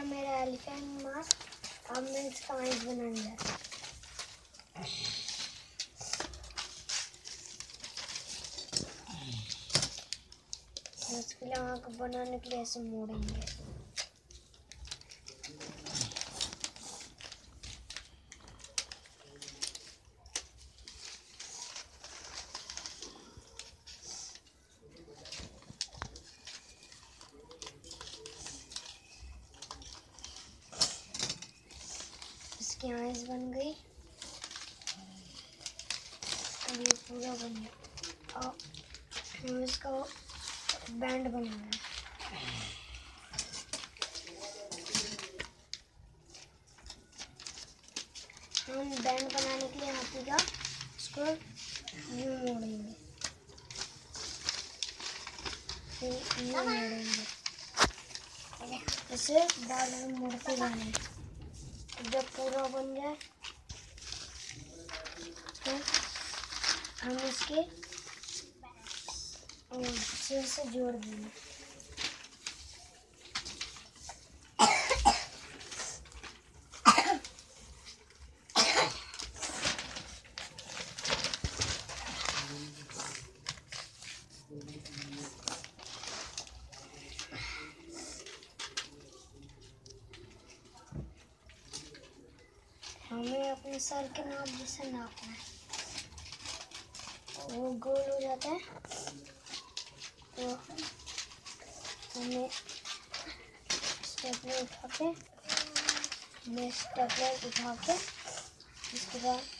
मेरा elephant mask. अब मैं इसका आइस बनाऊंगा। इसके लिए आँख बनाने के लिए ऐसे मोड़ेंगे। इसकी आइज बन गई। अब ये पूरा बन गया। अब हम इसका बैंड बनाएंगे। हम बैंड बनाने के लिए हाथी का इसको यूं मोड़ेंगे, फिर यूं मोड़ेंगे, इसे बार बार मोड़ते जाना। जब पूरा बन जाए तो हम इसके सिर से जोड़ देंगे। हमें अपने सर के नाप जैसे नापना है। वो गोल हो जाता है तो हमें स्टेपलर उठा के इसके बाद